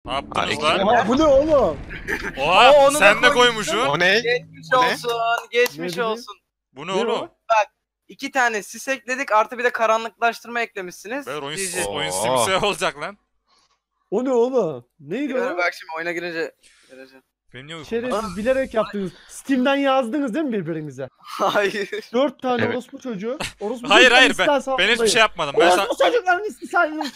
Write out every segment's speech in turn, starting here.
Ne yaptınız lan? Oha bu ne oğlum? Oha onu sen da de koymuşsun. koymuşsun. O ne? Geçmiş Bu ne? olsun, geçmiş Ne dedi? olsun. Bu ne Ne oğlum? o? 2 tane sis ekledik artı bir de karanlıklaştırma eklemişsiniz. Böyle oyun, DJ. oyun Oo. simsiyah olacak lan. O ne oğlum? Neydi o? Bak şimdi oyuna girince göreceğim. Benim niye uykum var? Şerefsiz bilerek yaptınız. Steam'den yazdınız değil mi birbirinize? Hayır. 4 tane Evet. orospu çocuğu. Orospu Hayır çocukların hayır istilası ben hiçbir altındayım. şey yapmadım. Ben sana... Orospu çocukların istilası.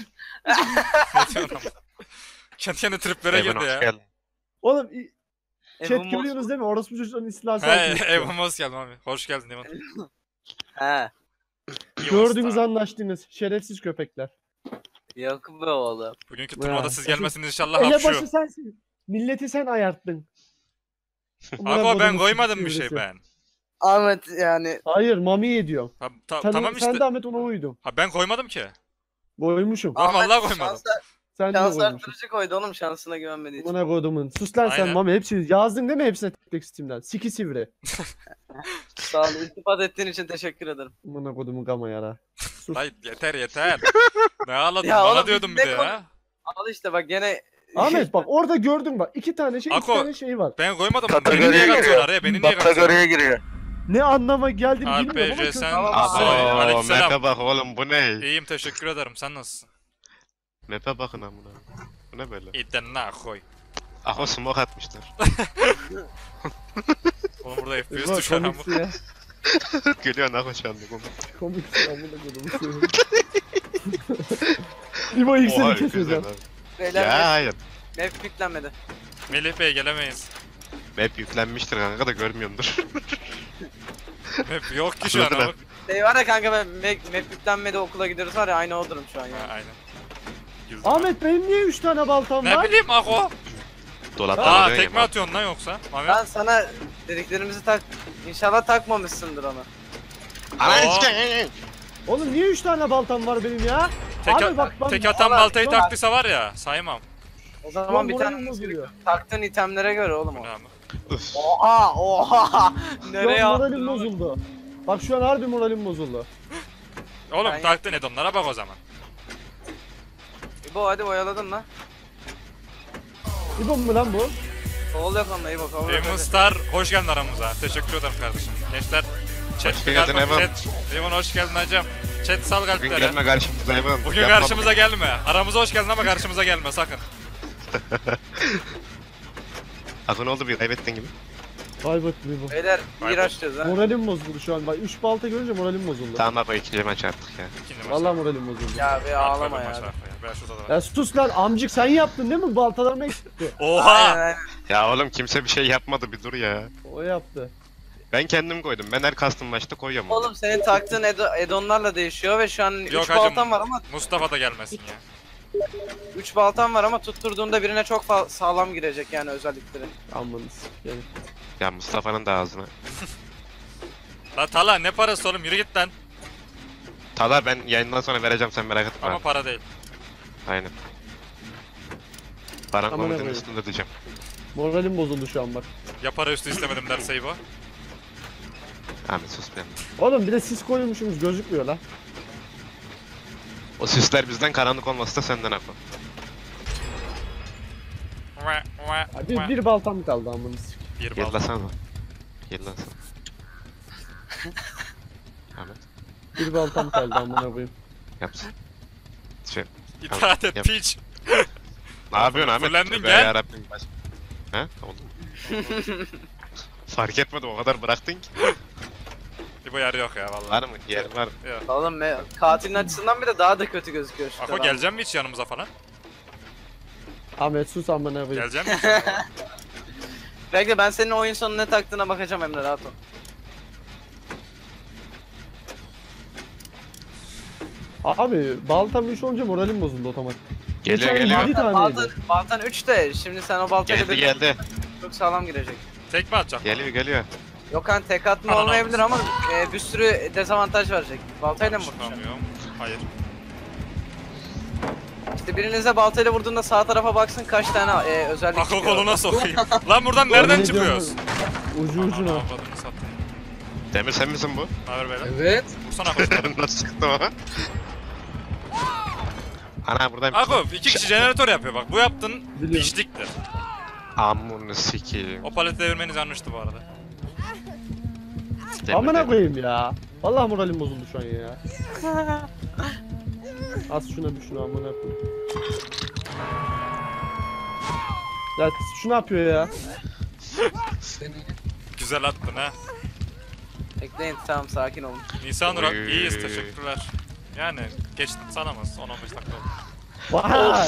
Kendi kendine triplere Evan girdi hoş ya. geldin. Oğlum chat Evan görüyorsunuz değil mi? Orospu çocukların istilası He altındayım. Evan hoş geldin abi. Hoş geldin Evan. He. Gördünüz anlaştınız. Şerefsiz köpekler. Yok be oğlum. Bugünkü turnuvada Ya, siz gelmesiniz inşallah Elebaşı hapşu. sensin. Milleti sen ayarttın. Ako ben koymadım bir şey ben. Ahmet yani. Hayır Mami ediyorum. Tamam işte. Sen de Ahmet ona uydun. Ha ben koymadım ki. Koymuşum. Aa, vallahi Ahmet koymadım. Sen de Şans koymuşsun. arttırıcı koydu oğlum şansına güvenmediği için. Bana kodumun. Sus lan sen Aynen. Mami hepsini yazdın değil mi hepsine tek Steam'den? Siki sivri. Sağ ol. İltifat ettiğin için teşekkür ederim. Bana kodumun gama yara. Sus. Hayır yeter yeter. Ne ağladın Ya bana oğlum, diyordum bir biz de ne ya. Al işte bak gene. Ahmet bak orada gördün bak 2 tane şey 2 Ako, tane şey var. Ben koymadım. Kategoriye Beni niye giriyor. katıyorsun araya? Beni niye katıyorsun? Kategoriye giriyor. Ne anlama geldiğini bilmiyorum ama RPG sen... Tamam, Aa, abi. aleykümselam. Map'e bak oğlum bu ne? İyiyim teşekkür ederim. Sen nasılsın? Map'e bakın amına. Bu ne böyle? İyiden ne koy. Aho smoke atmışlar. Oğlum burada FPS Ulan düşer ama. komiksin ya. Geliyor Aho şu anda. Komiksin amına kodumun. İbo ilk seni keseceğim. Beyler Ya hayır. map yüklenmedi. Melih Bey gelemeyiz. Map yüklenmiştir kanka da görmüyordur. Hep yok ki şu an Anladım. ama. Var ya kanka ben map yüklenmedi okula gidiyoruz var ya aynı o durum şu an Ha, ya. aynen. Güldüm. Ahmet benim niye 3 tane baltam Ne var? bileyim Ako. Dolaptan Aa alıyorsun tekme ya. atıyorsun lan yoksa. Mami. Ben sana dediklerimizi İnşallah takmamışsındır onu. Ananı Oo. sikeyim. Oğlum niye 3 tane baltam var benim ya? Tek, Abi bak ben tek atan Valla- baltayı taktıysa var ya saymam. O zaman bir moralim tane bozuluyor. taktığın itemlere göre oğlum Bu o. ne ama? Üf. Oha! Nereye Şu an attın moralim oğlum? bozuldu. Bak şu an harbi moralim bozuldu. Oğlum Ben taktın edonlara bak o zaman. İbo hadi oyaladın lan. İbo mu lan bu? Oğul yok onunla İbo kabul Evan et. Star hoş geldin aramıza. Teşekkür ederim kardeşim. Gençler chat Hoş bir geldin kalp- Evan. chat. Evan hoş geldin hacım. Chat sal Bugün kalplere. gelme karşımıza Evan. Bugün Yapma karşımıza gelme. Aramıza hoş geldin ama karşımıza gelme sakın. bunu. Aho ne oldu bir kaybettin gibi. Kaybettim İbo. Beyler Vay iyi be. açacağız ha. Moralim bozuldu şu an. Bak 3 balta görünce moralim bozuldu. Tamam Aho ikinci maç attık ya. İkinci maç. Vallahi moralim bozuldu. Ya be ağlama Maç ya. var ya. Ben şurada da var. Ya sus lan amcık sen yaptın değil mi? Baltalarımı eksiltti. Aynen, Oha! aynen. Ya oğlum kimse bir şey yapmadı bir dur ya. O yaptı. Ben kendim koydum. Ben her custom maçta koyuyorum. onu. Oğlum senin taktığın edonlarla değişiyor ve şu an 3 Yok baltan hacım. var ama Mustafa da gelmesin ya. 3 baltan var ama tutturduğunda birine çok sağlam girecek yani özellikleri. Aman s**eyim. Ya Mustafa'nın da ağzına. La Tala ne parası oğlum yürü git lan. Talar ben yayından sonra vereceğim sen merak etme. Ama para değil. Aynen. Baran Amına komedinin koyayım. üstünde diyeceğim. Moralim bozuldu şu an bak. Ya para üstü istemedim derse İbo. Ahmet sus bir yana. Oğlum bir de sis koymuşsunuz gözükmüyor lan. O süsler bizden karanlık olması da senden Aho. Ya bir baltam kaldı amına s**eyim. Bir bal. Yıllasana. Yıllasana. Ahmet Bir baltam kaldı amına koyayım. yapsın. Şey, İtaat et Yap. piç. ne yapıyorsun Ahmet? Fulendin, Tövbe gel. yarabbim, baş- He? Oldu. Fark etmedim o kadar bıraktın ki. İbo yer yok ya vallahi. Var mı? Yer var. Yok. Oğlum katilin açısından bir de daha da kötü gözüküyor şu Ako taraf. gelecek mi hiç yanımıza falan? Ahmet sus amına koyayım. Gelecek mi hiç yanımıza? Bekle ben senin oyun sonu ne taktığına bakacağım Emre rahat ol. Abi baltam 3 olunca moralim bozuldu otomatik. Geliyor Geçen geliyor. yedi taneydi. Baltan 3 de şimdi sen o baltayla Geldi geldi. çok sağlam girecek. Tek mi atacak? Geliyor geliyor. Yok hani tek atma Anam. olmayabilir ama bir sürü dezavantaj verecek. Baltayla mı vuracaksın? Çıkamıyorum. Hayır. İşte birinize baltayla vurduğunda sağ tarafa baksın kaç tane özellik Ako çıkıyor. koluna sokayım. Lan buradan nereden Yemin çıkıyoruz? ediyorum, Ucu ucuna. Aman avradını satayım. Demir sen misin bu? Ne haber beyler? Evet. Vursana Ako. Nasıl çıktı o? Ana buradan Akuf 2 kişi jeneratör yapıyor bak. Bu yaptığın Biliyorum. pişliktir. amını sikeyim. O paleti devirmeniz yanlıştı bu arada. Amına koyayım ya. Vallahi moralim bozuldu şu an ya. Az şuna bir şuna amına koyayım. Ya şu ne yapıyor ya? Güzel attın ha. Bekleyin tamam sakin olun. Nisan Urak Oy. iyiyiz teşekkürler. Yani geçti sanamaz 10-15 dakika oldu. Vay!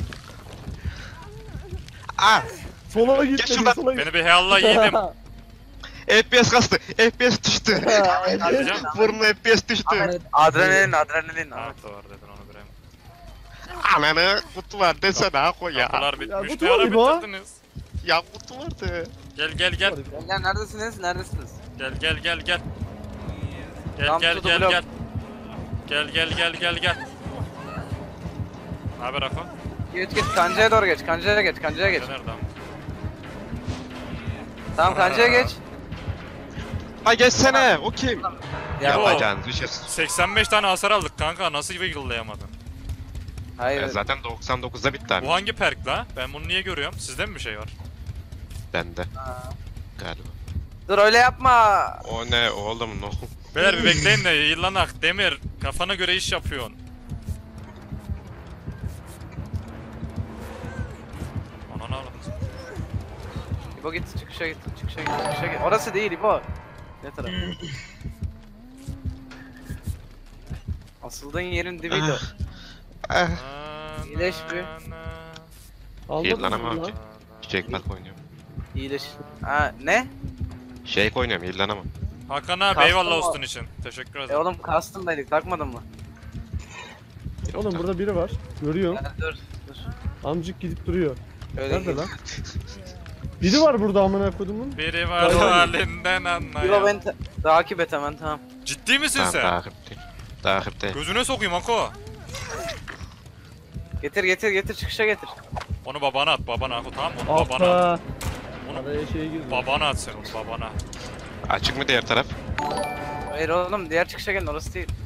Ah! Sola Geç gitmedi, şuradan. sola gitmedi. Beni bir heyallah yedim. FPS kastı. FPS düştü. Hocam. Vurma FPS düştü. Adrenalin. Ha doğru dedin onu bir Ananı kutu var desene Ako ya. Kapılar bitmiş. kutu Ne var ara gibi o. bitirdiniz? Ya kutu vardı. Gel gel gel. Beyler neredesiniz? Neredesiniz? Gel gel gel gel. Gel Tam gel tutu gel blok. gel. Gel gel gel gel gel. Ne haber Ako? Geç kancaya doğru geç. Kancaya geç. Nerede ama? Tamam kancaya geç. Ha geçsene. O kim? Ya Yapacağınız bir şey. 85 tane hasar aldık kanka. Nasıl wiggle'layamadın? hayır. Ya zaten 99'da bitti abi. Bu hangi perk la? Ben bunu niye görüyorum? Sizde mi bir şey var? Bende. Ha. Galiba. Dur öyle yapma. O ne oğlum no. Beyler bir bekleyin de yıllanak. Demir kafana göre iş yapıyorsun. Ananı avradın. İbo git çıkışa git. Çıkışa git. Orası değil İbo. Ne taraf? Asıldığın yerin dibiydi o. Ah. İyileş bir. Almadın Yıllanamam mı ki. lan? Çiçek park oynuyorum. İyileş. Ha ne? Shake oynuyorum yıllanamam. Hakan abi Kastım eyvallah var. olsun için. Teşekkür ederim. Oğlum custom'daydık takmadın mı? Oğlum burada biri var. Görüyorum. Dur. Amcık gidip duruyor. Öyle Nerede git. lan? Biri var burada amına kodumun. Biri var Tamam. halinden İbo anlayan. beni takip et hemen tamam. Ciddi misin Tamam sen? takipte. Takipte. Gözüne sokayım Ako. Getir çıkışa getir. Onu babana at babana Ako tamam mı? Onu babana at. Altta. Onu Araya şey girdi. babana at sen onu babana. Açık mı diğer taraf? Hayır oğlum diğer çıkışa gelin orası değil.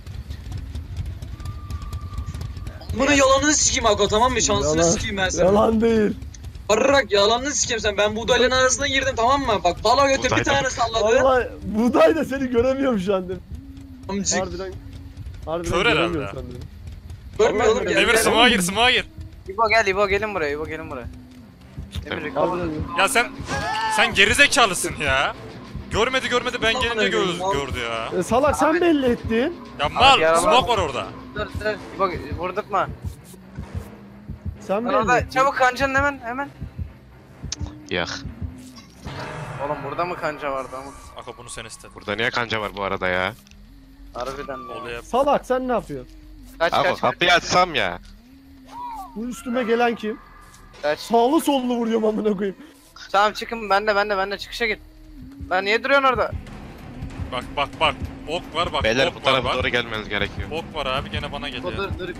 Bunu yalanını sikeyim Ako tamam mı? Şansını Yalan- sikeyim ben seni. Yalan değil. Arırak yalanını sikeyim sen. Ben buğdayların arasına girdim tamam mı? Bak bala götü bir Buğdaylar. tane salladı. Vallahi buğday da seni göremiyorum şu anda. Amcık. Harbiden Kör göremiyorum herhalde. seni. Görmüyor oğlum. Vallahi gel, Demir gel. smoke'a gir smoke'a gir. İbo gelin buraya. İbo gelin buraya. Demir Tamam. recover. Harbiden. Ya sen gerizekalısın ya. Görmedi ben Aman gelince Allah'ım, al. gördü ya. Salak sen belli ettin. Ya mal yaralı. smoke var orada. Dur. İbo vurdurtma. Sen Lan belli orada ettin. çabuk kancanın hemen. Yak. Oğlum burada mı kanca vardı ama? Ako bunu sen istedin. Burada niye kanca var bu arada ya? Harbiden de. Olaya Salak sen ne yapıyorsun? Ako Kaç. kapıyı açsam ya. Bu üstüme gelen kim? Kaç. Sağlı sollu vuruyorum amına koyayım. Tamam çıkın ben de çıkışa git. Lan niye duruyorsun orada? bak. Ok var bak. Beyler ok bu var tarafa bak. doğru gelmeniz gerekiyor. Ok var abi gene bana İbo geliyor. dur.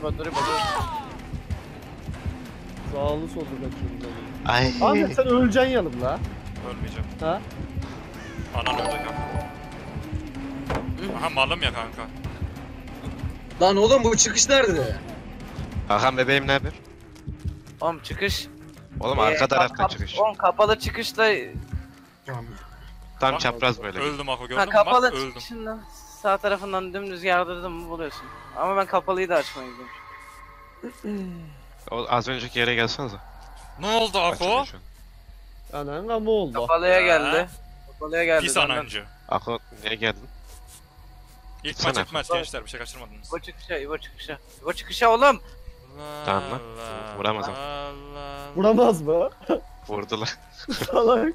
Sağlı sollu kaçıyorum ben. Ay. Ahmet sen öleceksin yanım la. Ölmeyeceğim. Ha? Anan olacak ya. Aha malım ya kanka. Lan oğlum bu çıkış nerede? Hakan bebeğim ne haber? Oğlum çıkış. Oğlum arka taraftan çıkış. Oğlum kapalı çıkışla Tam Bak, çapraz böyle. Öldüm Ako gördün ha, mü? kapalı Bak öldüm. çıkışından sağ tarafından dümdüz yardırdın mı buluyorsun. Ama ben kapalıyı da açmaya gidiyorum. O az önceki yere gelsenize. Ne oldu Ako? Açılıyor şu an. Anan ama oldu. Kapalıya Ya. geldi. Kapalıya geldi. Pis döndüm. anancı. Ako niye geldin? İlk Gitsene. maç gençler bir şey kaçırmadınız. İbo çıkışa oğlum. Tamam lan. Vuramaz ama. Vuramaz mı? Vurdular. Salak.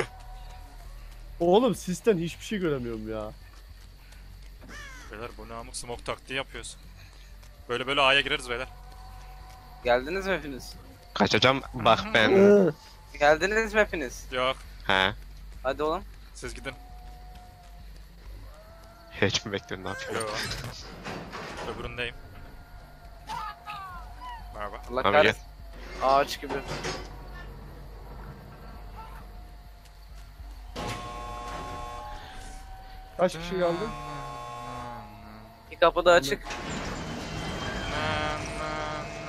Oğlum sisten hiçbir şey göremiyorum ya. Beyler bu ne amık smoke taktiği yapıyoruz. Böyle A'ya gireriz beyler. Geldiniz mi hepiniz? Kaçacağım bak ben. Hı. Geldiniz mi hepiniz? Yok He. Hadi oğlum. siz gidin. Hiç mi bekliyorsun ne yapıyorsun? Yok. Öbüründeyim. Merhaba. Allah Abi kahretsin. Ağaç gibi. Kaç kişi kaldı? Bir kapı da açık.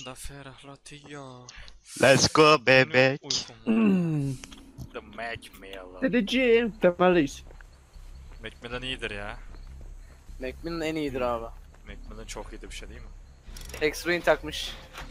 da ferahlatıyor. Let's go bebek. Uykum. The Macmillan. Dedeciğim. Temeldeyiz. Macmillan iyidir ya. Macmillan en iyidir abi. Macmillan çok iyiydi bir şey değil mi? X-Ruin takmış.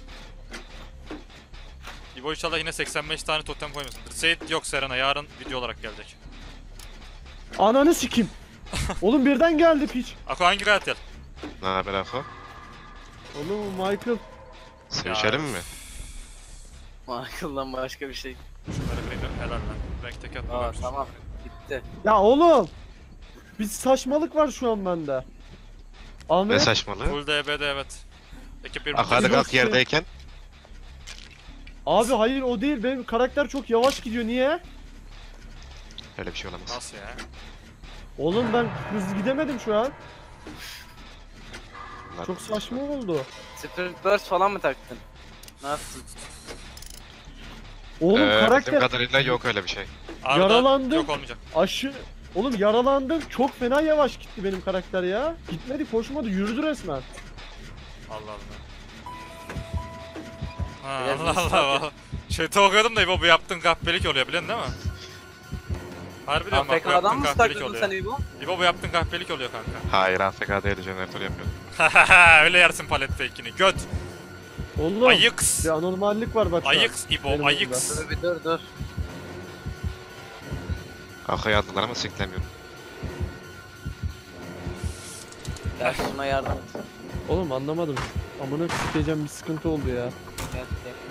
İbo inşallah yine 85 tane totem koymasındır. Seyit yok Serena, yarın video olarak gelecek. Ananı sikim. Oğlum birden geldi piç. Ako hangi katil? Ne haber Afo? Oğlum Michael. Sevişelim mi? Michael'dan başka bir şey. Şunları kırayım, helal lan. Renk tek Aa atmıyormuş. tamam. Gitti. Ya oğlum. Bir saçmalık var şu an bende. Ne Ahmet. saçmalığı? Full DB'de evet. Ekip bir Ako hadi kalk yerdeyken. Abi hayır o değil. Benim karakter çok yavaş gidiyor. Niye? Öyle bir şey olamaz. Nasıl ya? Oğlum ben hızlı gidemedim şu an. Bunlar- Çok saçma oldu. Spirit Burst falan mı taktın? Ne yaptın? Oğlum Bildiğim karakter kadarıyla yok öyle bir şey. Arda Yaralandım. yok olmayacak. Oğlum yaralandım. Çok fena yavaş gitti benim karakter ya. Gitmedi, koşmadı, yürüdü resmen. Allah Allah. Ha, Biraz Allah misafir. Allah. Chat'e okuyordum da İbo bu yaptığın kahpelik oluyor biliyorsun değil mi? Harbi diyorum bak bu AFK'dan yaptığın mı kahpelik stakladın oluyor. sen İbo? İbo bu yaptığın kahpelik oluyor kanka. Hayır AFK değil jeneratör yapıyorum. Öyle yersin palet fake'ini. Göt. Oğlum Ayıks. bir anormallik var bak şu an. Ayıks Benim İbo. Ayıks. Dur bir dur. Ako'yu aldılar ama siklemiyorum. Gel şuna yardım et. Oğlum anlamadım. Amına sikeceğim bir sıkıntı oldu ya. Gel.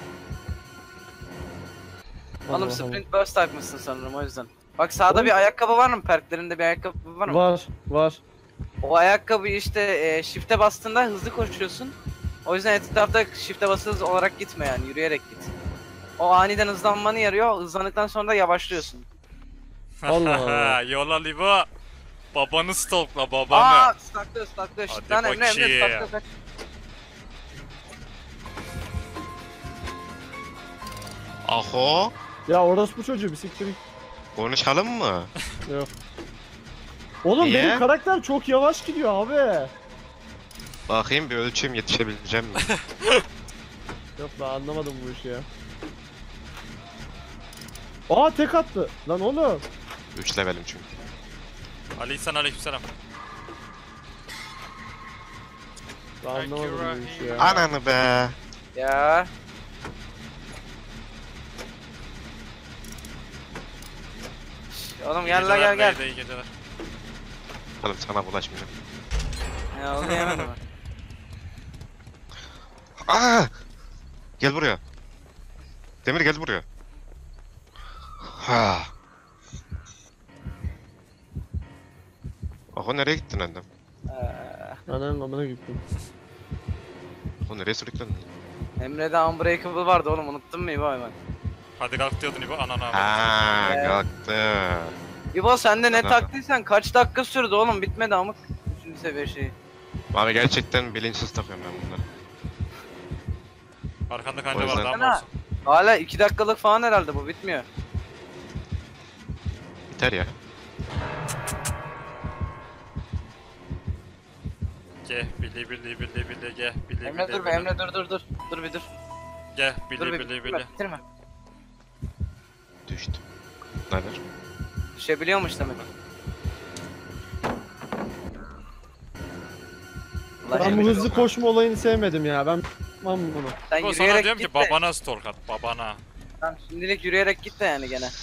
Allah Oğlum Allah. Sprint Burst takmışsın sanırım o yüzden. Bak sağda bir ayakkabı var mı? Perklerinde bir ayakkabı var mı? Var. O ayakkabı işte shift'e bastığında hızlı koşuyorsun. O yüzden etrafta shift'e basılı olarak gitme yani yürüyerek git. O aniden hızlanmanı yarıyor. Hızlandıktan sonra da yavaşlıyorsun. Allah Allah. Yola İbo. Babanı stalkla babanı. Aa, staklıyor. Hadi Shift'ten Emre bakayım. staklıyor kaç. Aho? Ya orospu çocuğu bir siktir git. Konuşalım mı? Yok. Oğlum Niye? benim karakter çok yavaş gidiyor abi. Bakayım bir ölçeyim yetişebileceğim mi? Yok ben anlamadım bu işi ya. Aa tek attı. Lan oğlum. 3 levelim çünkü. Ali İhsan aleykümselam. Ben anlamadım bu işi ya. Ananı be. Ya. Oğlum gel la gel. Geceler, iyi geceler. Oğlum sana bulaşmayacağım. Ya onu yemedim ben. Aa! Gel buraya. Demir gel buraya. Ha. Aho nereye gittin annem? Anan amına gittim. Aho nereye sürüklendin? Emre'de Unbreakable vardı oğlum unuttun mu İbo hemen? Hadi kalk diyordun İbo anana abi. Ha, Evet. kalktı. İbo sen de ne Adam. taktıysan kaç dakika sürdü oğlum bitmedi amık. 3. seviye şeyi. Abi gerçekten bilinçsiz takıyorum ben bunları. Arkanda O kanca yüzden- vardı ama olsun. Hala 2 dakikalık falan herhalde bu bitmiyor. Biter ya. Geh bili geh bili Emre dur be Emre dur. Dur bir dur. Geh Dur bir bili bitirme. Bitirme. Düştü. Ne haber? Düşebiliyormuş demek. Allah Ben bu Emre, hızlı koşma olayını sevmedim ya. Ben bunu. Sen İbo sana yürüyerek diyorum git ki de. babana stalk at babana. Tamam şimdilik yürüyerek git de yani gene.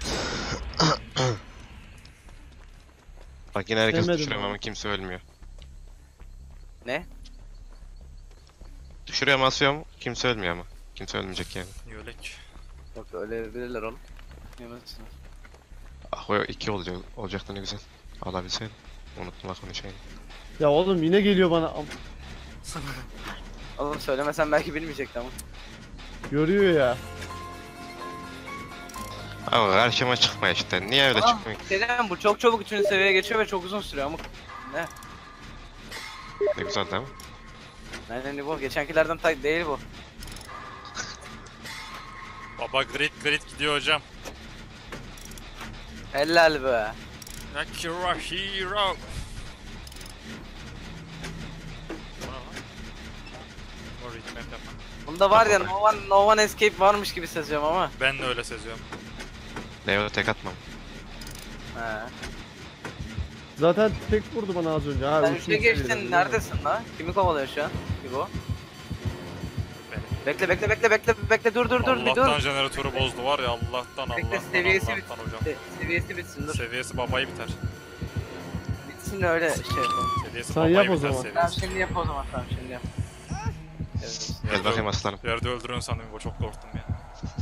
Bak yine herkes Demedim düşürüyorum abi. ama kimse ölmüyor. Ne? Düşürüyorum asıyorum kimse ölmüyor ama. Kimse ölmeyecek yani. Yölek. Yok öyle bilirler oğlum. Yemezsin. Ah o 2 olacaktı ne güzel. Alabilseydim. Unuttum bak onu şeyini. Ya oğlum yine geliyor bana. Oğlum söylemesen belki bilmeyecekti ama. Görüyor ya. Ama karşıma çıkma işte. Niye öyle Tamam. çıkmıyor? Şeyden bu çok çabuk 3. seviyeye geçiyor ve çok uzun sürüyor ama. Ne? Ne güzel değil mi? Aynen bu. Geçenkilerden değil bu. Baba grid gidiyor hocam. Helal be. Akira hero. O ne lan? O readmap yapma. Bunda var ya no one escape varmış gibi seziyorum ama. Ben de öyle seziyorum. Leo tek atmam. He. Zaten tek vurdu bana az önce. Ha, Sen üçüncü üçe geçtin, seviyede. neredesin la? Kimi kovalıyor şu an? İbo. Beni. Bekle dur bir dur. Allah'tan jeneratörü bozdu var ya Allah'tan Bekle, seviyesi Allah'tan hocam. Seviyesi bitsin dur. Seviyesi babayı biter. Bitsin de öyle şey yapalım. Seviyesi Sen babayı yap o biter zaman. Tamam seviyesi. şimdi yap o zaman, tamam şimdi yap. Evet. Gel bakayım aslanım. Yerde öldürün sandım bu, çok korktum ya.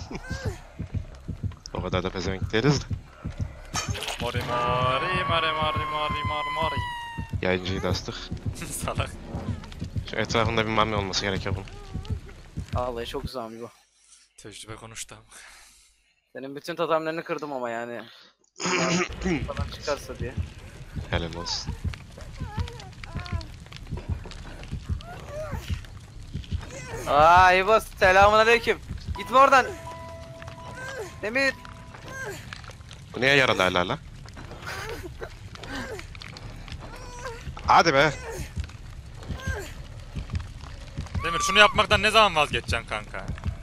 O kadar da pezevenk değiliz de. Mari mari mari mari mari mari mari. Yayıncıyı da astık. Salak. Şu etrafında bir mami olması gerekiyor bunun. Vallahi çok güzel bu. Tecrübe konuştu ama. Senin bütün totemlerini kırdım ama yani. Falan çıkarsa diye. Helal olsun. Aa İbo, selamünaleyküm. Gitme oradan. Demir. Bu niye yaralı hala la? Hadi be. Demir şunu yapmaktan ne zaman vazgeçeceksin kanka?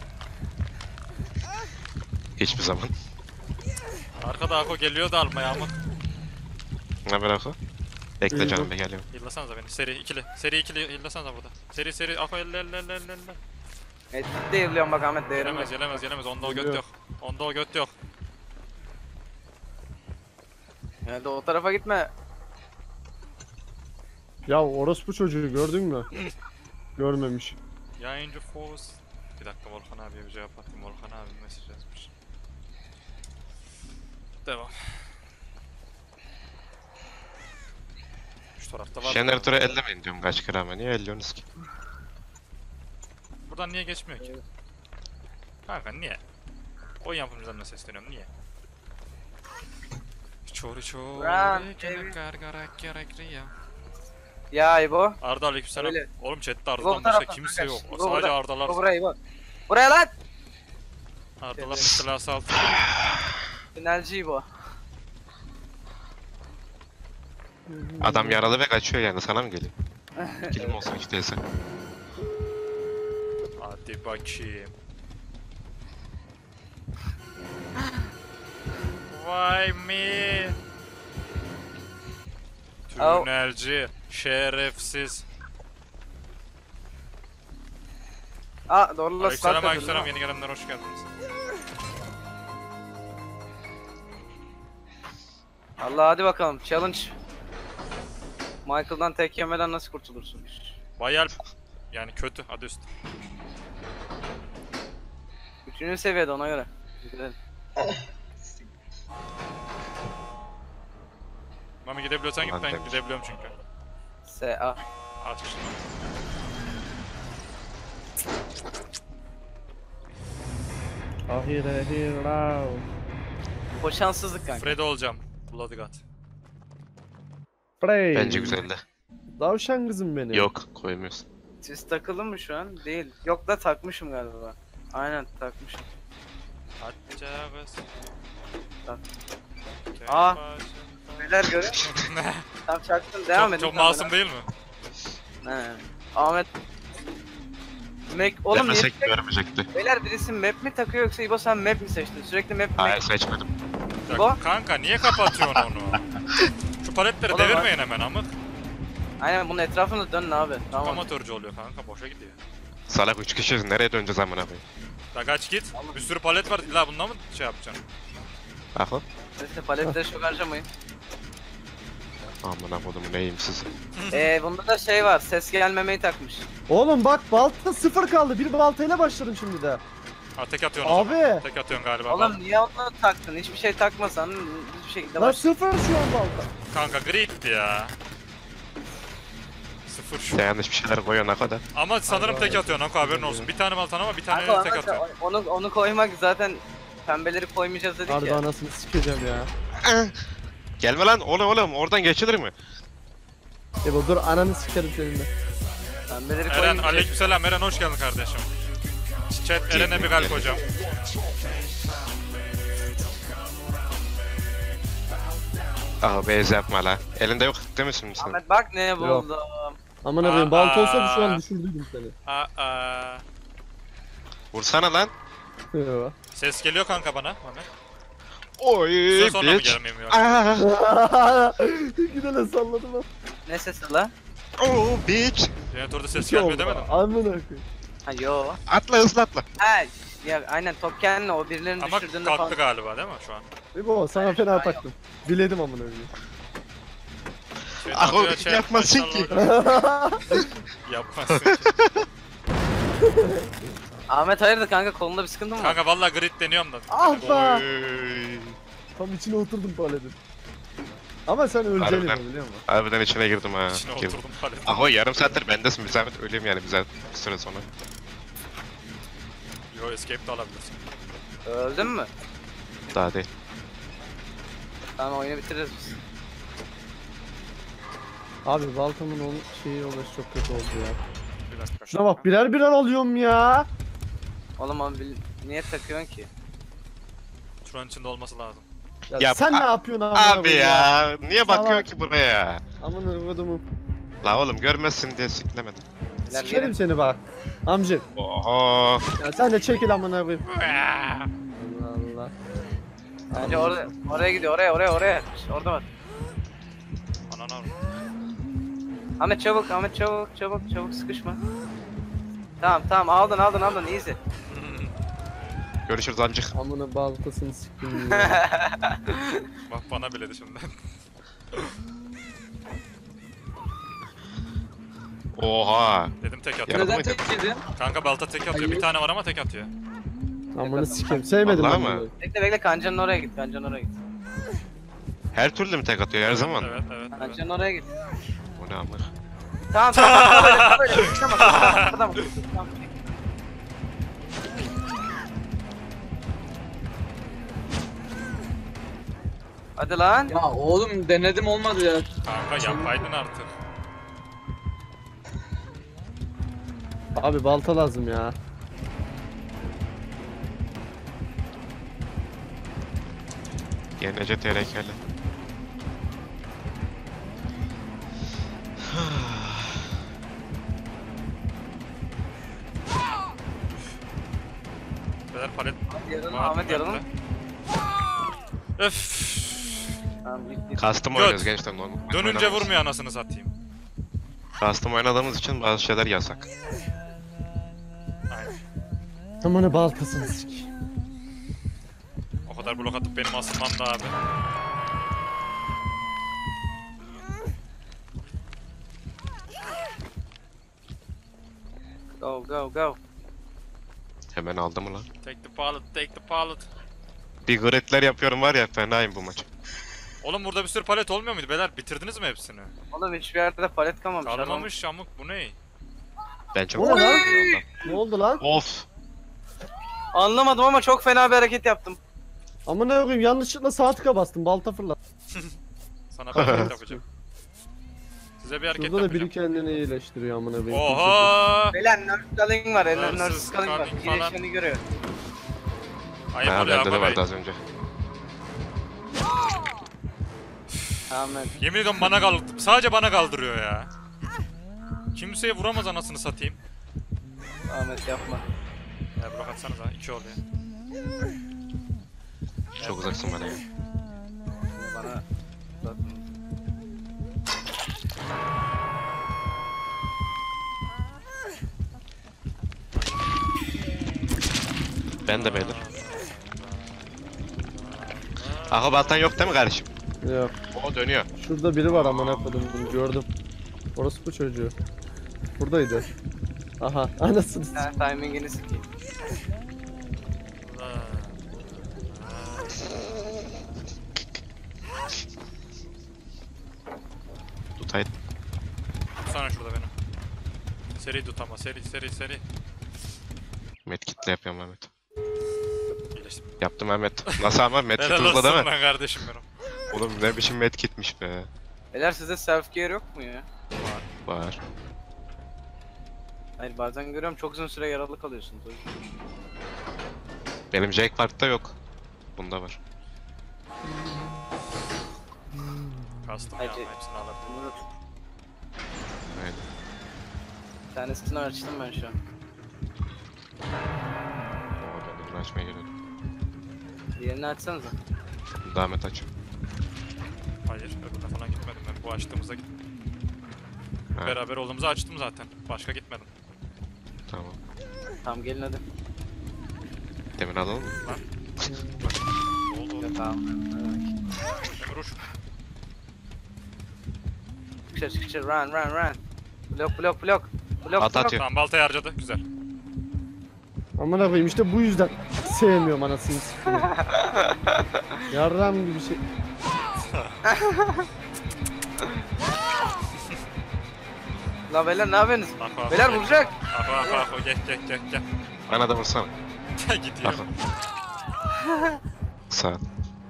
Hiçbir zaman. Arkada Ako geliyor da almaya ama. Ne bırak o? Bekle İyi, canım dur. bir geliyorum. Hillasanıza beni. Seri ikili. Seri ikili hillasanıza burada. Seri Ako elle. Evet, değirliyorum bak Ahmet, değirim. Gelemez. Onda o göt Geliyor. yok. Onda o göt yok. Yani o tarafa gitme. Ya orospu çocuğu gördün mü? Görmemiş. Yayıncı Foz. Bir dakika Volkan abiye bir cevap atayım. Volkan abi mesaj yazmış. Devam. Şu tarafta var. Jeneratörü ellemeyin diyorum kaç kere ama niye elliyorsunuz ki? Buradan niye geçmiyor ki? Kanka niye? Oyun yapımcılarına sesleniyorum, niye? Çori Lan, çori gargara gerekli ya. Ya İbo. Arda aleykümselam. Öyle. Oğlum chatte Bu Arda'dan tarafa, başka kimse arkadaş. yok. Bu Sadece burada. Ardalar. İbo buraya İbo. Buraya lan. Ardalar mesela salt. Tünelci İbo. Adam yaralı ve kaçıyor yani sana mı geliyor? Kilim olsun hiç değilse. Hadi bakayım. Why me? Au. Tünelci, şerefsiz. Aa doğru la start Aleykümselam yeni gelenler hoş geldiniz. Allah hadi bakalım challenge. Michael'dan tek yemeden nasıl kurtulursun? Bayal yani kötü, hadi üst. Üçüncü seviyede ona göre. Gidelim. Mami gidebiliyorsan git, Ulan ben demiş. gidebiliyorum çünkü. S.A. Aç işte. Ahire hirav. O şanssızlık kanka. Freddy olacağım. Bloody God. Prey. Bence güzeldi. Davşan kızım benim. Yok koymuyorsun. Siz takılı mı şu an? Değil. Yok da takmışım galiba. Aynen takmışım. Açacağız. Bak. Tek Aa. başına. Neler görüyor musun? Tam çaktın devam edin. Çok masum değil mi? He. Ahmet. Mac oğlum niye? Demesek görmeyecekti. Beyler birisi map mi takıyor yoksa İbo sen map mi seçtin? Sürekli map Hayır mi? seçmedim. Ya Bu? kanka niye kapatıyorsun onu? Şu paletleri O da devirmeyin hemen ama. Aynen bunun etrafında dönün abi. Tamam. Amatörcü oluyor kanka, boşa gidiyor. Salak 3 kişiyiz nereye döneceğiz amına koyayım? Ya kaç git. Bir sürü palet var. İlla bundan mı şey yapacaksın? Bak o. İşte paletleri çok harcamayın. Amına kodumu neyim siz? Bunda da şey var. Ses gelmemeyi takmış. Oğlum bak balta sıfır kaldı. Bir baltayla başladım şimdi de. Ha tek atıyorsun o zaman. Abi. Tek atıyorsun galiba. Oğlum niye onu taktın? Hiçbir şey takmasan hiçbir şekilde Lan baş. sıfır şu an balta. Kanka grid'di ya. Sıfır şu. Sen yanlış bir şeyler koyuyorsun ne kadar. Ama sanırım tek atıyorsun Hakkı, haberin olsun. Bir tane baltan ama bir tane Kanka, tek ama atıyorsun. onu koymak zaten pembeleri koymayacağız dedik Harbi ya. anasını sikeceğim ya. Gelme lan oğlum oradan geçilir mi? Ebo dur ananı sikerim senin de. Pembeleri Eren koymayacağız. aleykümselam, Eren hoş geldin kardeşim. Chat Eren'e bir kalp hocam. Aha beyaz yapma la. Elinde yok değil misin sen? Ahmet bak ne buldum. Aman abim balta olsa şu Aa. an düşürdüydüm seni. Aa. Vursana lan. Yo. Ses geliyor kanka bana. Mehmet. Oy Size sonra mı bitch. gelmeyeyim ya? Gidene salladım lan. Ne sesi la? Oh bitch. Jeneratörde ses İki gelmiyor oldu. demedim. Amına koyayım. Ha yo. Atla hızlı atla. Ha ya aynen Topken'le o birilerini Ama düşürdüğünde kalktı falan. galiba değil mi şu an? İbo sana fena taktım. Biledim amına koyayım. Ah, o Jeneratörde yapmasın maşallah ki. hocam. Yapmasın ki. Ahmet hayırdır kanka kolunda bir sıkıntı mı var? Kanka vallahi grid deniyorum da. Ah be. Oy. Tam içine oturdum paletin. Ama sen öleceksin Harbiden. biliyor musun? Harbiden içine girdim ha. İçine Girdim. oturdum palet. Aho yarım saattir bendesin bir zahmet öleyim yani bir süre sonra. Yo escape de alabilirsin. Öldün mü? Daha değil. Tamam oyunu bitiririz biz. Abi baltamın onun şeyi ulaşı çok kötü oldu ya. Bir dakika. Şuna bak birer birer alıyorum ya. Oğlum abi niye takıyorsun ki? Şuranın içinde olması lazım. Ya, Ya sen bu- ne yapıyorsun amına Abi koyayım ya niye bakıyor Salak. ki buraya? Amına kodumu. La oğlum görmezsin diye siklemedim. Sikerim seni bak. Amcık. Oho. Ya sen de çekil amına koyayım. Allah Allah. Bence oraya gidiyor oraya. İşte orada var. Anana. Ahmet çabuk sıkışma. Tamam aldın easy. Görüşürüz amcık. Amına baltasını siktim ya. Bak bana biledi şimdi. Oha. Dedim tek atıyor. Yardım Neden edin. tek yedin? Kanka balta tek atıyor. Bir Hayır. tane var ama tek atıyor. Amına sikeyim. Sevmedim Vallahi ben mi? bunu. Bekle kancanın oraya git. Her türlü mü tek atıyor her zaman? Evet. Kancanın oraya git. Bu ne amık? Tamam kal böyle. Tamam. Hadi lan. Ya oğlum denedim olmadı ya. Kanka yapaydın artık. Abi balta lazım ya. Yenece tehlikeli. Beyler palet Yaralım var. Ahmet yaralım. Öf. Tamam git. Custom Göt. oynuyoruz gençler normal. Dönünce oynamıyoruz. vurmuyor anasını satayım. Custom oynadığımız için bazı şeyler yasak. Aynen. Amına baltasını sikeyim. O kadar blok atıp benim asılmam da abi. Go. Hemen aldı mı lan? Take the pallet. Bir gridler yapıyorum var ya fenayım bu maç. Oğlum burada bir sürü palet olmuyor muydu beyler? Bitirdiniz mi hepsini? Oğlum hiçbir yerde palet kalmamış. Kalmamış yamuk bu ne? Ben çok O ne lan? ondan. Ne oldu lan? Of. Anlamadım ama çok fena bir hareket yaptım. Amına koyayım yanlışlıkla sağ tıka bastım. Balta fırlat. Sana bir hareket yapacağım. Size bir hareket Şurada da biri yapacağım. kendini iyileştiriyor amına koyayım. Oha! Beyler nurse calling var. Nurse Nurse calling var. calling falan. İyileşmeni görüyor. Ayıp Ha oluyor bende de ama vardı bey. az önce. Ahmet. Yemin ediyorum bana kaldırıyor. Sadece bana kaldırıyor ya. Kimseye vuramaz anasını satayım. Ahmet yapma. Ya bırak atsanıza 2 oluyor. Çok uzaksın bana ya. Bana. Ben de beyler. Aho baltan yok değil mi kardeşim? Yok. O dönüyor. Şurada biri var amına koydum bunu gördüm. Orası bu çocuğu. Buradaydı. Aha anasını s- Ha, timingini sikeyim. Tutayım. Tutsana şurada beni. Seri tut ama seri. Medkit'le yapıyorum Mehmet. İyileştim. Yaptım Mehmet. Nasıl ama medkit Helal hızlı olsun değil mi? lan kardeşim benim. Oğlum ne biçim medkitmiş be. Beyler sizde self gear yok mu ya? Var. Hayır bazen görüyorum çok uzun süre yaralı kalıyorsunuz. o yüzden. Benim Jake Park'ta yok. Bunda var. Kastım Hadi. ya hepsini alabilirim. Bunları Aynen. bir tanesini açtım ben şu an. açmaya geliyorum. Diğerini açsanıza. Damet aç. Hayır, öbürüne falan gitmedim ben. Bu açtığımızda gittim. Ha. Beraber olduğumuzu açtım zaten. Başka gitmedim. Tamam. Tamam gelin hadi. Demir alalım mı? Ne oldu oğlum? Yok abi. Emir uç. Çıkışır run. Blok. At atıyor. Tamam baltayı harcadı. Güzel. Amına koyayım işte bu yüzden sevmiyorum anasını sikeyim. Yarram gibi şey. La beyler ne yapıyorsunuz? Bak, Beyler gel. vuracak. Bak. Gel. Bana da vursana. Gidiyor. Sağ ol.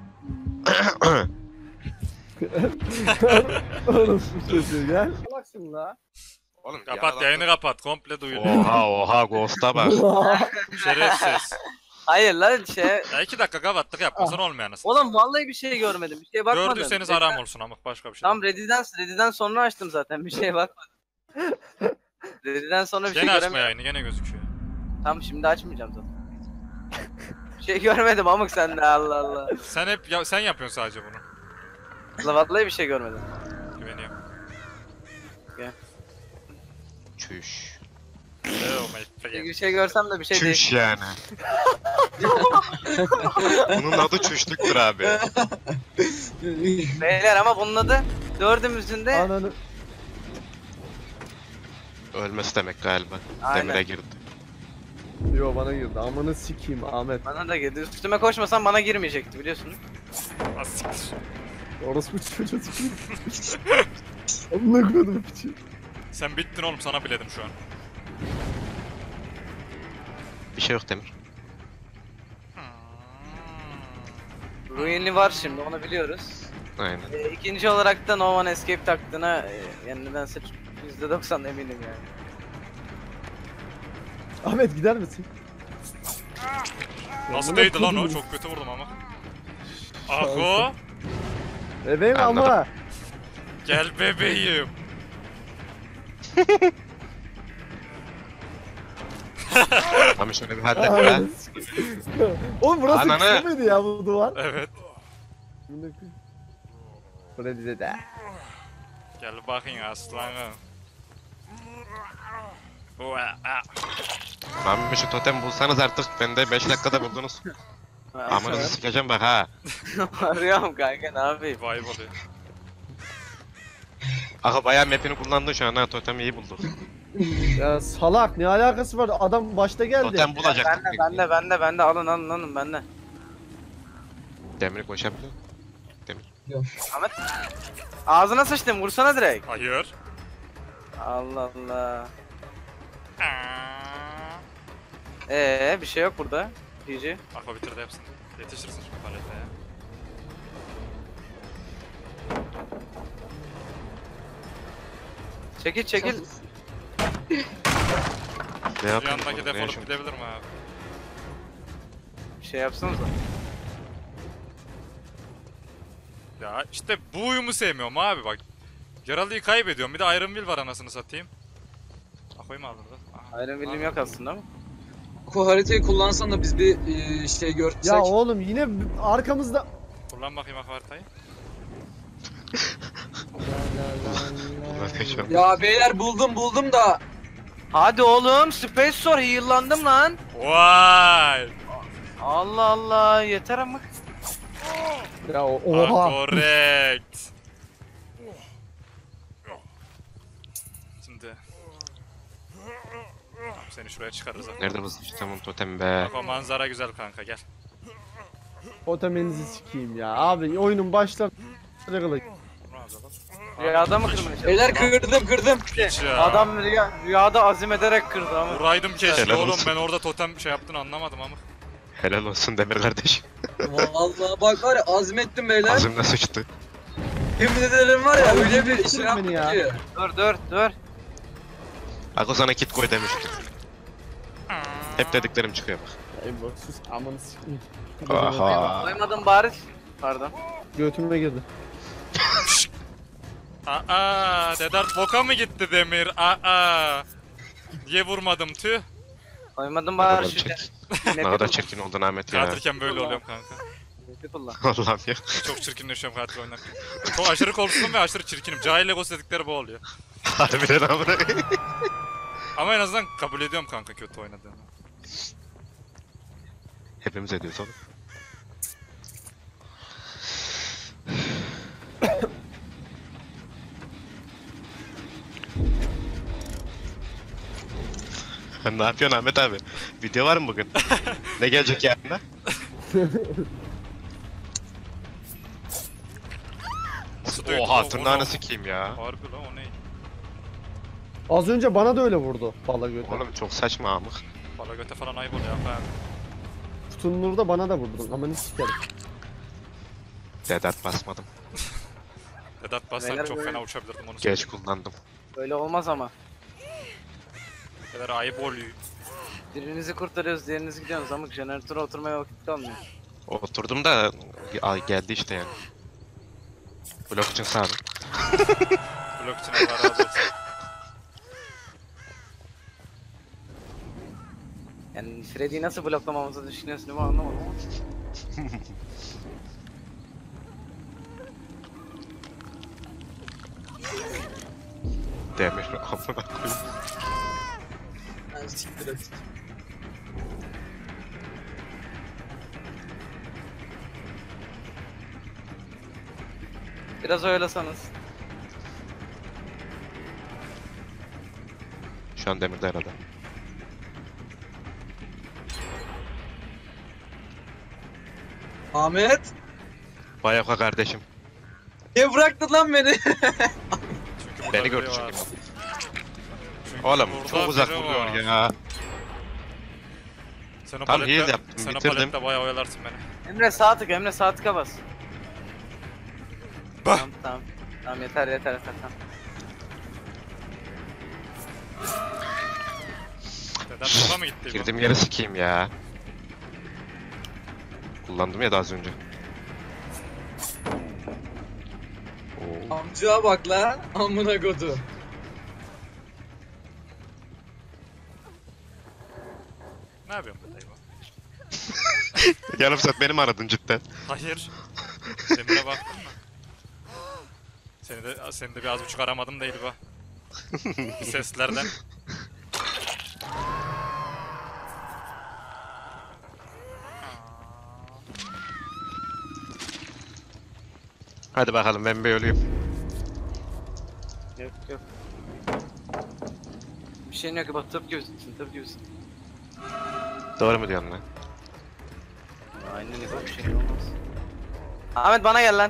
Oğlum bu çocuğu gel. Salaksın la. Oğlum Kapat yayını kapat. Komple duyuluyor. Oha Ghost'a bak. Şerefsiz. Hayır lan şey. Ya 2 dakika gavatlık yapmasan olmayan aslında. Oğlum vallahi bir şeye görmedim. Bir şeye bakmadım. Gördüyseniz haram olsun ama başka bir şey. Tam Ready'den sonra açtım zaten. Bir şeye bakmadım. Ready'den sonra bir şey Gene açma göremiyorum. yayını gene gözüküyor. Tamam şimdi açmayacağım zaten. Bir şey görmedim amık sen de Allah Allah. Sen yapıyorsun sadece bunu. La vallahi bir şey görmedim. Güveniyorum. Çüş. Oh my friend. Bir şey görsem de bir şey değil. Çüş yani. Bunun adı çüşlüktür abi. Beyler ama bunun adı dördümüzün de Ananı. Ölmesi demek galiba. Aynen. Demire girdi. Yo bana girdi. Amanı sikeyim Ahmet. bana da girdi. Üstüme koşmasam bana girmeyecekti biliyorsun. Asiktir. Orospu çocuğu sikeyim. Amına koydum piçi. Sen bittin oğlum sana biledim şu an. Bir şey yok Demir. Ruinli var şimdi onu biliyoruz. Aynen. İkinci olarak da No One Escape taktığına yani nedense %90 eminim yani. Ahmet gider misin? Nasıl Amına değdi lan o? koydum. Çok kötü vurdum ama. Aho! Bebeğim Anladım. ama. Gel bebeğim. Ama şöyle bir hallet Ananı be. sikeyim. Oğlum burası Ananı. kısa mıydı ya bu duvar? Evet. Freddy'de de. Gel bakayım aslanım. Ua, Lan şu totem bulsanız artık bende 5 dakikada buldunuz. Amanızı sikeceğim bak ha. Arıyorum kanka ne yapayım? Vibe oluyor. Aha bayağı map'ini kullandın şu an ha totem iyi bulduk. Ya salak ne alakası var? Adam başta geldi. Totem bulacaktık. Bende alın bende. Demir koşabiliyor. Ahmet. Ağzına sıçtım vursana direkt. Hayır. Allah Allah. Bir şey yok burada. GG. Ako bitirdi hepsini. Yetişirsin şimdi palete ya. Çekil. Ne Şu yapayım? yandaki Ne defolup yaşam- gidebilir mi abi? Bir şey yapsanıza. Ya işte bu uyumu sevmiyorum abi bak. Yaralı'yı kaybediyorum. Bir de Iron Will var anasını satayım. Ako'yu mu aldın da? Aha. Iron Will'im yok aslında ama. Bu haritayı kullansan da biz bir şey görsek. Ya oğlum yine arkamızda. Kullan bakayım Ako haritayı. Bunlar yaşam. Ya beyler buldum da. Hadi oğlum Space Sword heal'landım lan. Vay! Allah Allah yeter ama. Ya oha. Correct. Şimdi tamam, seni şuraya çıkarırız Ako. Nerede bu totemin totemi be? Ako manzara güzel kanka gel. Toteminizi sikeyim ya. Abi oyunun başlar. Bunu alacağız. Rüyada mı kırmaya çalıştın? Beyler kırdım. Piç ya. Adam rüyada azim ederek kırdı ama. Vuraydım keşke Helal oğlum olsun. ben orada totem şey yaptığını anlamadım ama. Helal olsun Demir kardeşim. Vallahi bak var ya azmettim beyler. Azimle sıçtı. Yemin ederim var ya öyle bir şey beni ya. yaptı ki. Dur. Ako sana kit koy demiştim. Hep dediklerim çıkıyor bak. Ey bak sus amanı sikeyim. Aha. Koymadım bari. Pardon. Götüme girdi. Dedart boka mı gitti Demir? Niye vurmadım tüh? Koymadım bari Bakalım şu çek. Ne kadar çirkin oldun Ahmet ya. Katilken böyle oluyorum kanka. Kullan. Allah'ım ya. Çok çirkinleşiyorum katil oynarken. Çok aşırı korkusuzum ve aşırı çirkinim. Cahil Legos dedikleri bu oluyor. Harbiden amına koyayım. Ama en azından kabul ediyorum kanka kötü oynadığımı. Hepimiz ediyoruz oğlum. Ne yapıyorsun Ahmet abi? Video var mı bugün? Ne gelecek yarına? Nasıl dövdü Oha o- tırnağını o- sikeyim ya. Harbi lan o ne? Az önce bana da öyle vurdu bala götü. Oğlum çok saçma amık. Bala göte falan ayıp oluyor abi. Tutunur da bana da vurdu. Amanı sikerim. Dedat basmadım. Vedat bassam Beyler çok böyle- fena uçabilirdim onu Geç söyleyeyim. kullandım. Öyle olmaz ama. Beyler ayıp oluyor. Birinizi kurtarıyoruz, diğerinizi gidiyorsunuz ama jeneratöre oturmaya vakit kalmıyor. Oturdum da geldi işte yani. Blok için sağ olun. Blok için Allah razı olsun. Yani Freddy'yi nasıl bloklamamızı düşünüyorsun ama anlamadım ama. Demir amına koyayım. Ben siktir et. Biraz oyalasanız. Şu an demirde herhalde. Ahmet. Bayaka kardeşim. Niye bıraktın lan beni? Çünkü burada Beni biri gördü var. çünkü. Çünkü Oğlum burada çok uzak biri vuruyor var. ya. Sen o Tam paletle, heal yaptım, sen o bitirdim. paletle bayağı oyalarsın beni. Emre sağ tık, Emre sağ tıka bas. Bah! Tamam tamam. Tamam yeter tamam. Vedat sola mı gitti? Girdim yere sikeyim ya. Kullandım ya da az önce. Oo. Amcaya bak la. Amına kodum. Ne yapıyorsun be dayı? Yarım saat beni mi aradın cidden? Hayır. Demir'e baktın mı? Seni de bir az buçuk aramadım değil bu. Seslerden. Hadi bakalım ben bir ölüyüm. Yok. Bir şeyin yok ki bak tıp gibisin, tıp gibisin. Doğru mu diyorsun lan? Aynen öyle bir şey olmaz. Ahmet bana gel lan.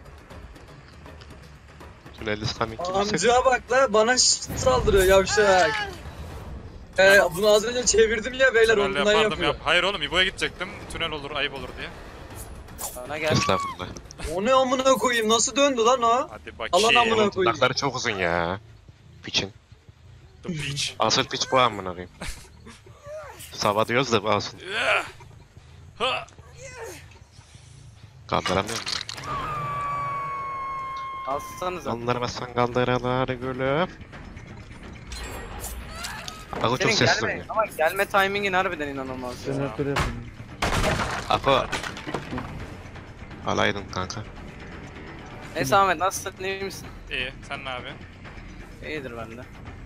Tünel is coming. Amcaya bak la. Bana saldırıyor yavşak. Bunu az önce çevirdim ya beyler Tünel ondan yapardım yapıyor. yap. Hayır oğlum İbo'ya gidecektim. Tünel olur ayıp olur diye. Bana gel. Estağfurullah. O ne amına koyayım nasıl döndü lan o? Hadi Alan bakayım. amına Oğlum koyayım. tırnakları çok uzun ya. Piçin. The beach. Asıl piç bu amına koyayım. Sava diyoruz da asıl. Yeah. Ha. Kaldıramıyorum ya. Alsanıza. Kaldırmazsan kaldıralar gülüm. Ako çok Senin sessiz gelme, oynuyor. ama gelme timingin harbiden inanılmaz ya. Jeneratör yapayım. Ako. Alaydın kanka. Neyse Ahmet nasılsın, iyi misin? İyi. Sen ne yapıyorsun? İyidir bende.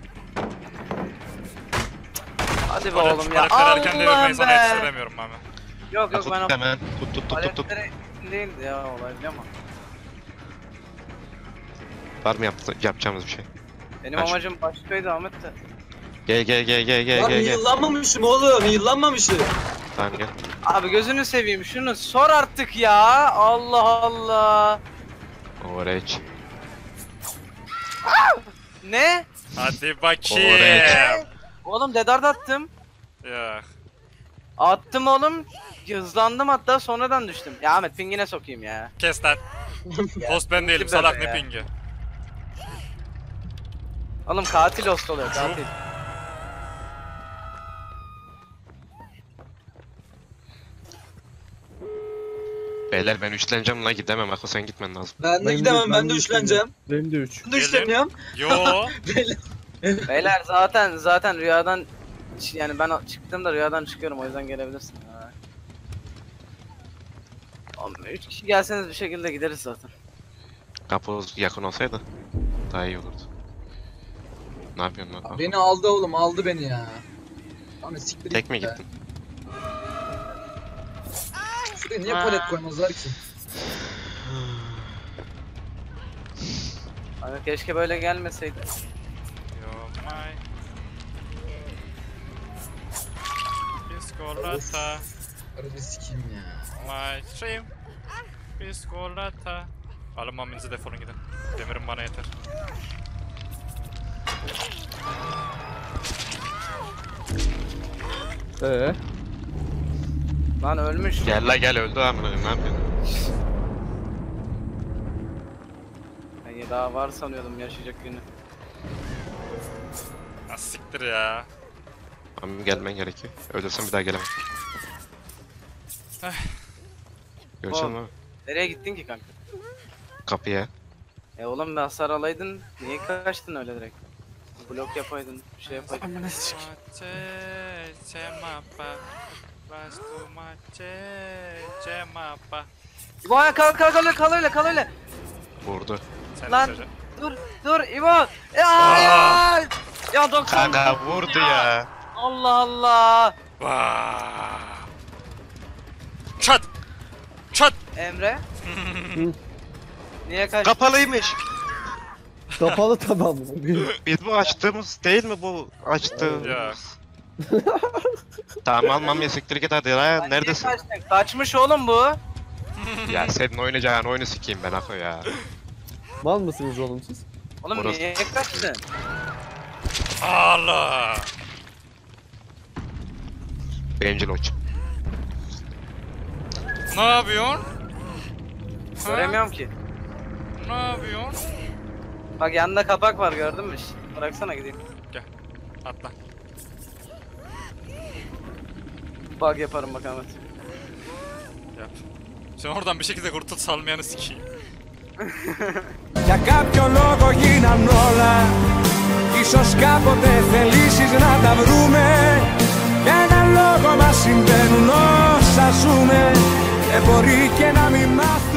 Hadi be Palet- oğlum ya. paletleri erken devirmeyi sana be. yetiştiremiyorum abi. Yok Tut ben o hemen. Tut. paletlere değildi ya olay biliyor musun? Var mı yapacağımız bir şey? Benim Kaç? amacım başkaydı Ahmet de. Gel. Lan yıllanmamışım oğlum yıllanmamışım. Tamam gel. Abi gözünü seveyim şunu sor artık ya. Allah Allah. Oreç. Ne? Hadi bakayım. Oraya. Oğlum dedard attım. Ya. Attım oğlum. Hızlandım hatta sonradan düştüm. Ya Ahmet pingine sokayım ya. Kes lan. Host ben değilim kim salak dedi ne ya? pingi. Oğlum katil host oluyor katil. Beyler ben üçleneceğim la gidemem. Ako sen gitmen lazım. Ben de gidemem ben de üçleneceğim. Benim de 3. Ben de üçleniyorum. Yo. Beyler zaten rüyadan Yani ben çıktığımda rüyadan çıkıyorum, o yüzden gelebilirsin. Ha. Oğlum, 3 kişi gelseniz bir şekilde gideriz zaten. Kapı yakın olsaydı daha iyi olurdu. Ne yapıyorsun lan? Beni aldı oğlum, aldı beni ya. Lan siktir Tek mi be. gittin? Şuraya niye palet koymazlar ki? Hani keşke böyle gelmeseydi. You're my Piscolata, Arada sikeyim ya. my stream. Piscolata. Alın maminizi, defolun gidin. Demirim bana yeter. Lan ölmüş. Gel la gel öldü amına ne yapıyorsun? Ben daha var sanıyordum yaşayacak günü. Ah siktir ya. Ama gelmen gerekiyor. Ölürsen bir daha gelemem. Görüşelim Oğlum. abi. Nereye gittin ki kanka? Kapıya. Oğlum bir hasar alaydın, niye kaçtın öyle direkt? Blok yapaydın, bir şey yapaydın. İbo kal öyle. Vurdu. Sen Lan. de söyle. Dur İbo. Ya 90. Kanka vurdu ya. Allah Allah. Vaa. Çat. Çat. Emre. Niye kaçtın? Kapalıymış. Kapalı tamam. Biz bu açtığımız değil mi bu açtığımız? Ya. Tamam almam ya siktir git hadi ya. Lan niye Neredesin? kaçtın? Kaçmış oğlum bu. Ya senin oynayacağın oyunu sikeyim ben Ako ya. Mal mısınız oğlum siz? Oğlum Orası- niye kaçtın? Allah. Bencil oç. Ne yapıyorsun? Ha? Göremiyorum ki. Ne yapıyorsun? Bak yanında kapak var, gördün mü? Bıraksana gideyim. Atla. Bug yaparım bak Ahmet. Yap. Sen oradan bir şekilde kurtul, salmayanı sikeyim. Για κάποιο λόγο γίναν όλα. Ίσως κάποτε θελήσεις να τα βρούμε. Για ένα λόγο μας συμβαίνουν όσα ζούμε. Δεν μπορεί και να μην μάθουμε.